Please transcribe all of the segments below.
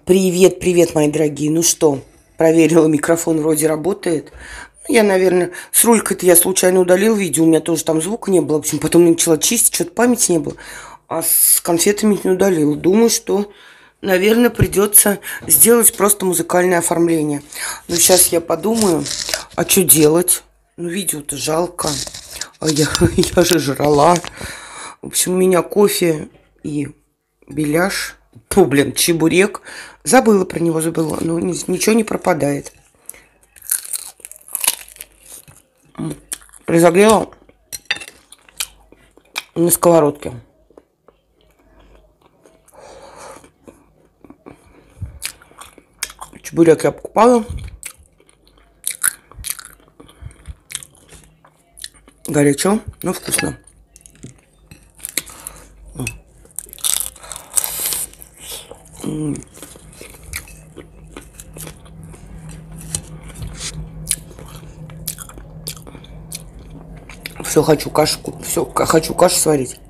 Привет, привет, мои дорогие. Ну что, проверила, микрофон вроде работает. Я, наверное, с рулькой-то я случайно удалил видео, у меня тоже там звука не было. В общем, потом начала чистить, что-то памяти не было. А с конфетами не удалила. Думаю, что, наверное, придется сделать просто музыкальное оформление. Но сейчас я подумаю, а что делать? Ну, видео-то жалко. А я же жрала. В общем, у меня кофе и беляш. Фу, блин, чебурек. Забыла про него, забыла. Ну, ничего не пропадает. Разогрела на сковородке. Чебурек я покупала. Горячо, но вкусно. Все хочу кашу, все хочу кашу сварить.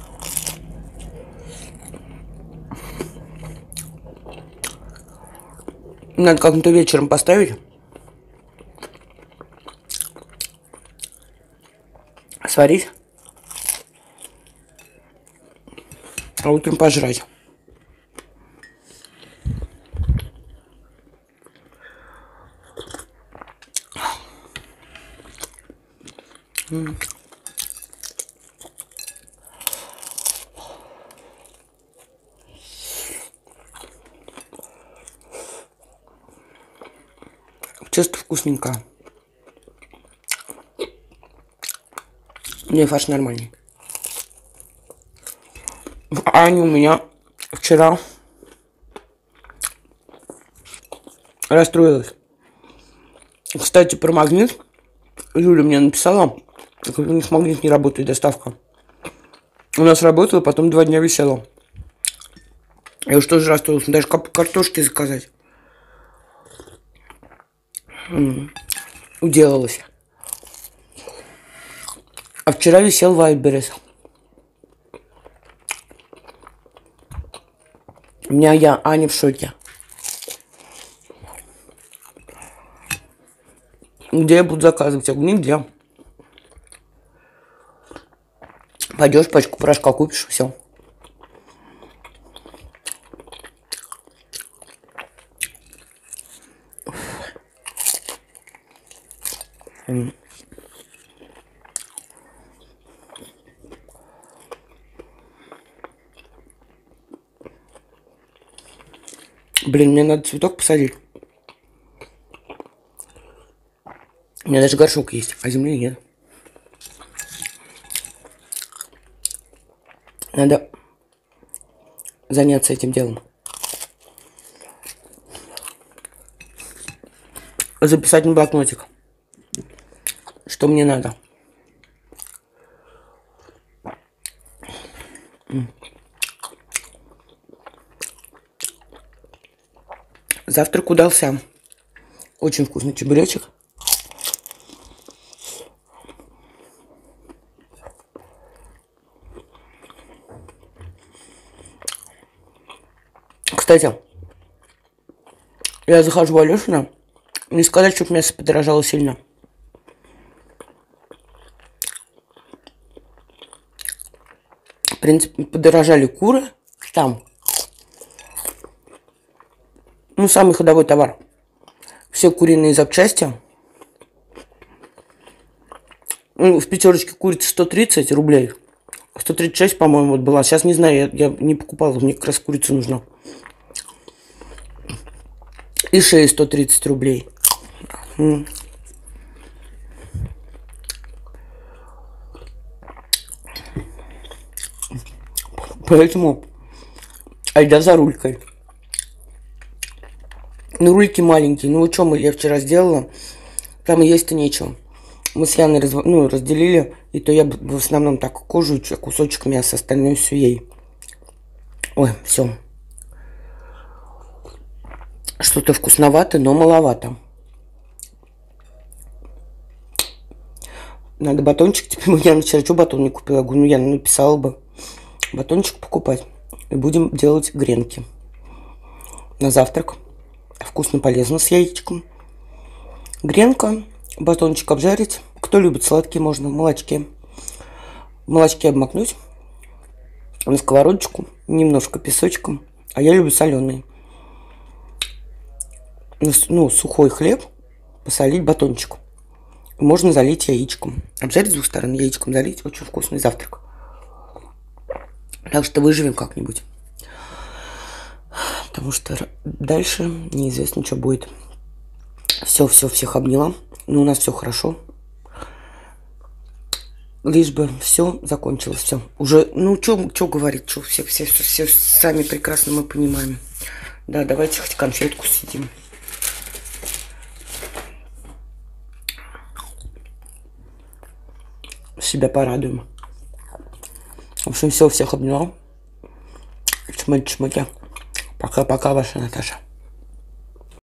Надо как-то вечером поставить. Сварить. А утром пожрать. Чисто вкусненько. Не, фарш нормальный. Аня у меня вчера расстроилась. Кстати, про магнит. Юля мне написала, у них магнит не работает, доставка. У нас работала, потом 2 дня висела. Я уж тоже расстроилась, даже картошки заказать. Уделалась. А вчера висел Вайберес. У меня Аня в шоке. Где я буду заказывать? Я говорю, нигде. Пойдешь, пачку порошка купишь, все. Блин, мне надо цветок посадить. У меня даже горшок есть, а земли нет. Надо заняться этим делом. Записать на блокнотик, что мне надо. Завтрак удался. Очень вкусный чебуречек. Кстати, я захожу в Алешина. Не сказать, чтобы мясо подорожало сильно. В принципе, подорожали куры там. Ну, самый ходовой товар. Все куриные запчасти. Ну, в пятерочке курица 130 рублей. 136, по-моему, вот была. Сейчас не знаю, я не покупала. Мне как раз курица нужна. И шея 130 рублей. Поэтому айда за рулькой. Ну, рульки маленькие. Ну, вот что я вчера сделала. Там есть-то нечего. Мы с Яной разделили. И то я в основном так кожу, кусочек мяса, остальное все ей. Ой, все. Что-то вкусновато, но маловато. Надо батончик. Теперь я вчера что батон не купила? Я говорю, ну я написала бы батончик покупать. И будем делать гренки. на завтрак. Вкусно, полезно с яичком. Гренка, батончик обжарить. Кто любит сладкие, можно в молочке. В молочке обмакнуть. На сковородочку, немножко песочком. А я люблю соленый. Ну, сухой хлеб посолить батончик. Можно залить яичком. Обжарить с двух сторон, яичком залить. Очень вкусный завтрак. Так что выживем как-нибудь. Потому что дальше неизвестно, что будет. Все, всех обняла. Ну, у нас все хорошо. Лишь бы все закончилось, все. Уже, ну, что говорить, что все сами прекрасно мы понимаем. Да, давайте хоть конфетку съедим. Себя порадуем. В общем, все, всех обняла. Чмоки-чмоки. Пока-пока, ваша Наташа.